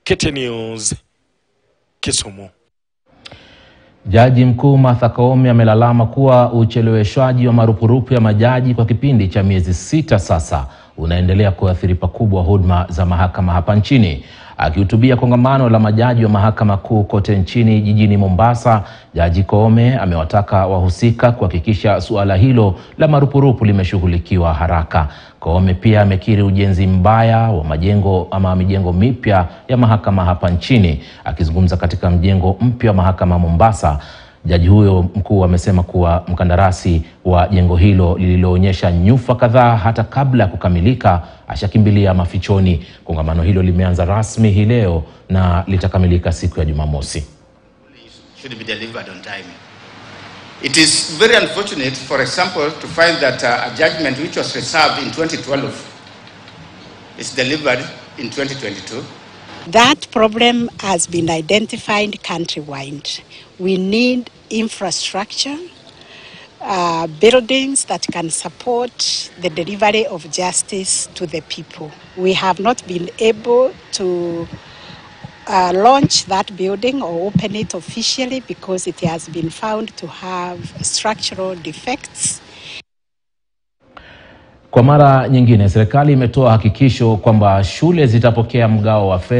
KTN News, Kisumu. Jaji Mkuu Martha Koome amelalama kuwa ucheleweshwaji wa marupurupu ya majaji kwa kipindi cha miezi 6 sasa unaendelea kuathiri pakubwa huduma za mahakama hapa nchini. Akihutubia kongamano la majaji wa mahakama kuu kote nchini jijini Mombasa, Jaji Koome amewataka wahusika kuhakikisha suala hilo la marupurupu limeshughulikiwa haraka. Koome pia amekiri ujenzi mbaya wa mijengo mipya ya mahakama hapa nchini. Akizungumza katika mjengo mpya wa mahakama Mombasa, jaji huyo mkuu amesema kuwa mkandarasi wa jengo hilo lililoonyesha nyufa kadhaa hata kabla ya kukamilika ashakimbilia mafichoni. Kongamano hilo limeanza rasmi hii leo na litakamilika siku ya Jumamosi. Should be delivered on time. It is very unfortunate, for example, to find that a judgment which was reserved in 2012 is delivered in 2022. That problem has been identified countrywide. We need infrastructure, buildings that can support the delivery of justice to the people. We have not been able to launch that building or open it officially because it has been found to have structural defects. Kwa mara nyingine, serikali imetoa hakikisho kwamba shule zitapokea mgao wa fedha